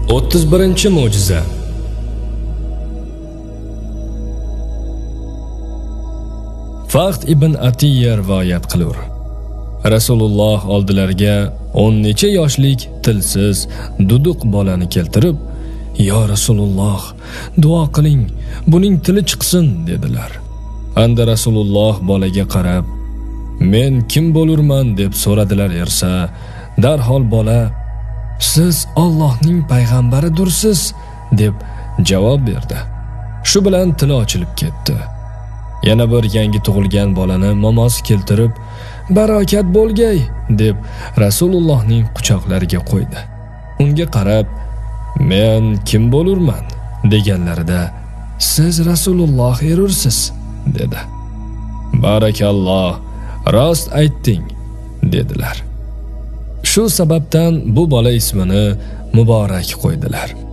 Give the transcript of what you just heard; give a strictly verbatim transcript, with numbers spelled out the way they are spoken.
o'ttiz birinchi mo'jiza. Faxt ibn Atiyya rivoyat qilur. Rasululloh oldilariga o'n necha yoshlik tilsiz, duduq bolani keltirib, "Ya Rasululloh, duo qiling, buning tili chiqsin" dedilar. Anda Rasululloh bolaga qarab, "Men kim bo'lurman?" deb so'radilar ersa, darhol bola, "Siz Allohning payg'ambaridursiz" deb javob berdi. Shu bilan tili ochilib ketdi. Yana bir yangi tug'ilgan bolani momosi keltirib, "Barokat bo'lgay" deb Rasulullohning quchoqlariga qo'ydi. Unga qarab, "Men kim bo'lurman?" deganlarida, "Siz Rasululloh erursiz" dedi. "Barakalloh, rost aytding" dedilar. Shu sababdan bu bola ismini Muborak qo'ydilar.